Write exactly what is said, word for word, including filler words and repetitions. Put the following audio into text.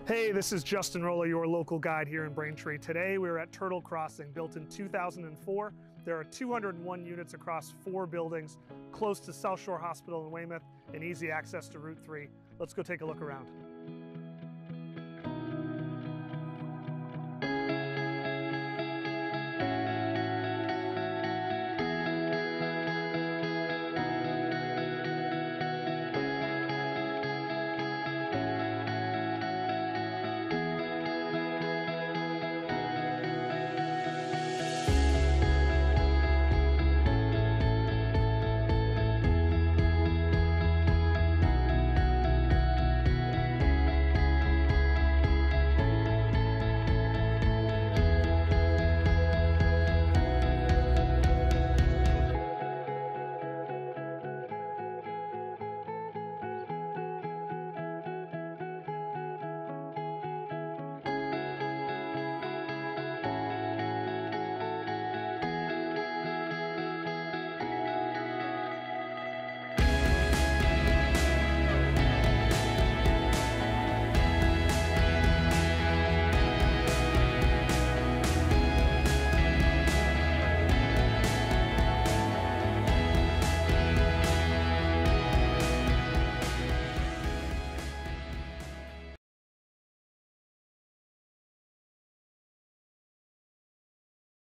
Hey, this is Justin Rollo, your local guide here in Braintree. Today we're at Turtle Crossing, built in two thousand four. There are two hundred one units across four buildings, close to South Shore Hospital in Weymouth, and easy access to Route three. Let's go take a look around.